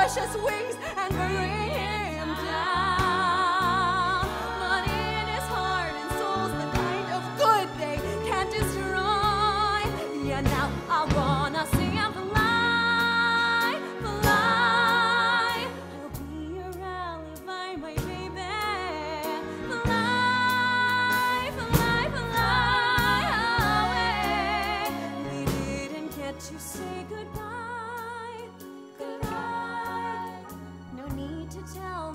precious wings and bring him down. But in his heart and soul's the kind of good they can't destroy. Yeah, now I wanna see him fly, fly. I'll be your alibi, my baby. Fly, fly, fly away. We didn't get to say goodbye. No need to tell